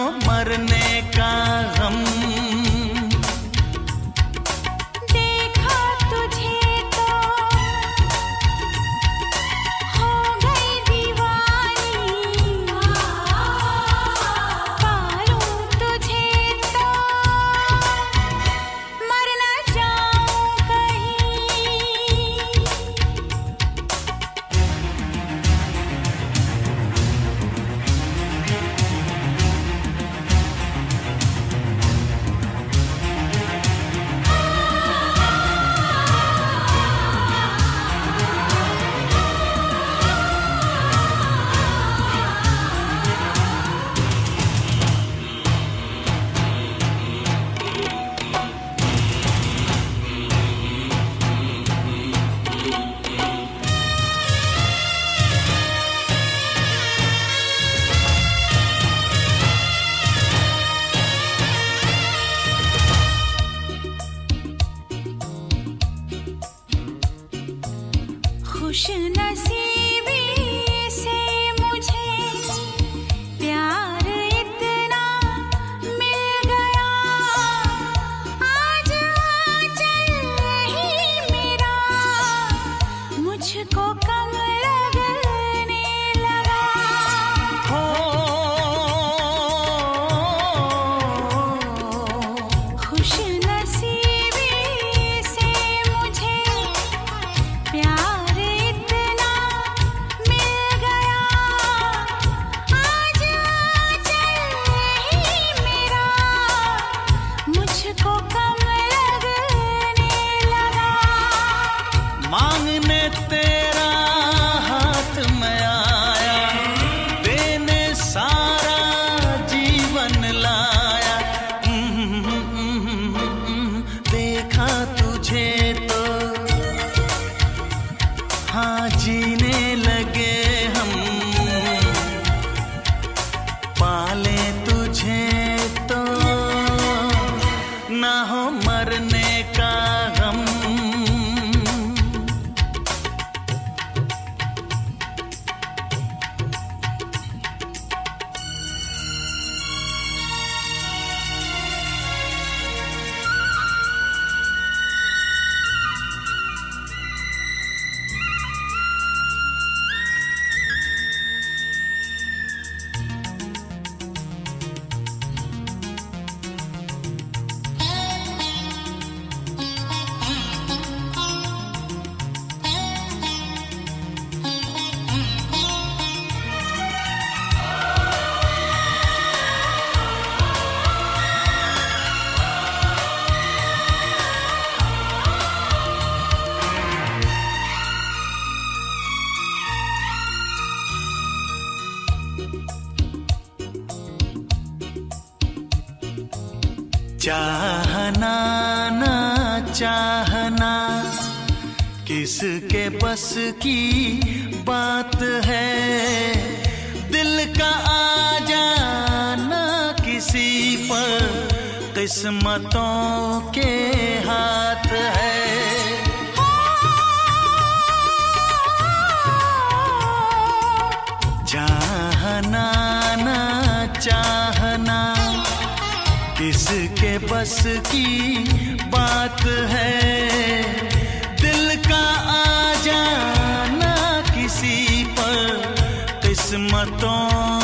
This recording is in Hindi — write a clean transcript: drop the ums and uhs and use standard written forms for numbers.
मरने का गम। देखा तुझे तो हो गई दीवानी, पालूं तुझे तो मर न जाऊं कहीं। खुश नसीबी से मुझे प्यार इतना मिल गया, आज आंचल ही मेरा मुझको कम लगने लगा। खुश नसीबी से मुझे प्यार इतना मिल गया, आज आंचल ही मेरा मुझको कम लगने लगा। मांगने तेरा हाथ में आया, देने सारा जीवन लाया। देखा तुझे तो हाँ जीने लगे हम, पाले तुझे तो ना हो मरने का गम। चाहना ना चाहना किसके बस की बात है, दिल का आ जाना किसी पर किस्मतों के हाथ है। चाहना ना चाहना किसके बस की बात है, दिल का आ जाना किसी पर किस्मतों